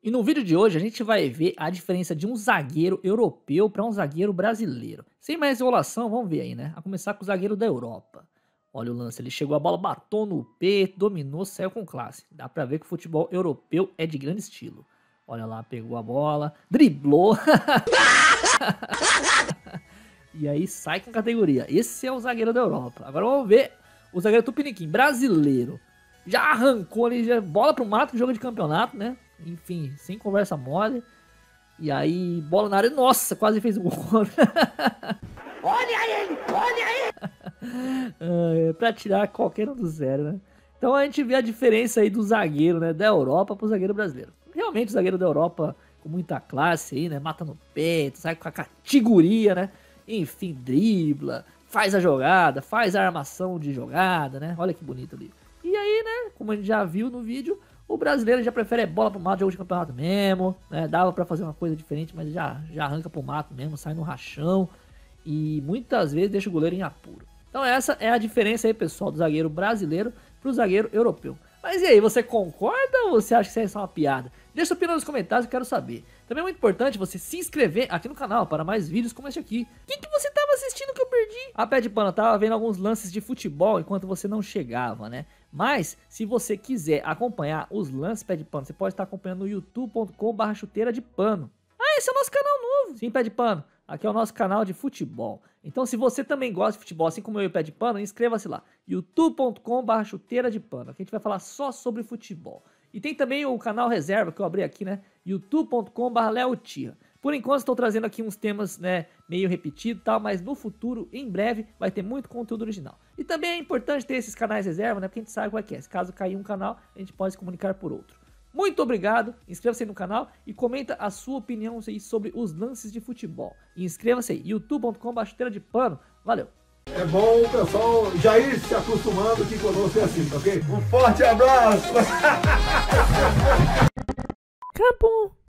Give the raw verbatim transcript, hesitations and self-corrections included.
E no vídeo de hoje a gente vai ver a diferença de um zagueiro europeu para um zagueiro brasileiro. Sem mais enrolação, vamos ver aí, né? A começar com o zagueiro da Europa. Olha o lance, ele chegou a bola, batou no peito, dominou, saiu com classe. Dá pra ver que o futebol europeu é de grande estilo. Olha lá, pegou a bola, driblou. E aí sai com categoria. Esse é o zagueiro da Europa. Agora vamos ver o zagueiro tupiniquim, brasileiro. Já arrancou ali, já bola pro mato, jogo de campeonato, né? Enfim, sem conversa mole. E aí, bola na área, nossa, quase fez o gol. Olha ele, olha ele! É, pra tirar qualquer um do zero, né? Então a gente vê a diferença aí do zagueiro, né, da Europa pro zagueiro brasileiro. Realmente o zagueiro da Europa com muita classe aí, né, mata no peito, sai com a categoria, né? Enfim, dribla, faz a jogada, faz a armação de jogada, né? Olha que bonito ali. E aí, né, como a gente já viu no vídeo, o brasileiro já prefere bola pro mato, jogo de campeonato mesmo, né? Dava pra fazer uma coisa diferente, mas já, já arranca pro mato mesmo, sai no rachão e muitas vezes deixa o goleiro em apuro. Então essa é a diferença aí, pessoal, do zagueiro brasileiro pro zagueiro europeu. Mas e aí, você concorda ou você acha que isso é só uma piada? Deixa sua opinião nos comentários, eu quero saber. Também é muito importante você se inscrever aqui no canal para mais vídeos como este aqui. O que, que você estava assistindo que eu perdi? A pé de pano, eu tava vendo alguns lances de futebol enquanto você não chegava, né? Mas, se você quiser acompanhar os lances pé de pano, você pode estar acompanhando no youtube ponto com barra chuteira de pano. Ah, esse é o nosso canal novo. Sim, pé de pano. Aqui é o nosso canal de futebol. Então, se você também gosta de futebol, assim como eu e o pé de pano, inscreva-se lá. youtube ponto com barra chuteira de pano. Aqui a gente vai falar só sobre futebol. E tem também o canal reserva que eu abri aqui, né? youtube ponto com barra leotira. Por enquanto estou trazendo aqui uns temas, né, meio repetidos e tal, mas no futuro, em breve, vai ter muito conteúdo original. E também é importante ter esses canais reserva, né, porque a gente sabe qual é que é. Se caso cair um canal, a gente pode se comunicar por outro. Muito obrigado, inscreva-se aí no canal e comenta a sua opinião aí sobre os lances de futebol. E inscreva-se aí, youtube ponto com barra chuteira de pano. Valeu! É bom o pessoal já ir se acostumando que conosco é assim, tá ok? Um forte abraço! Acabou!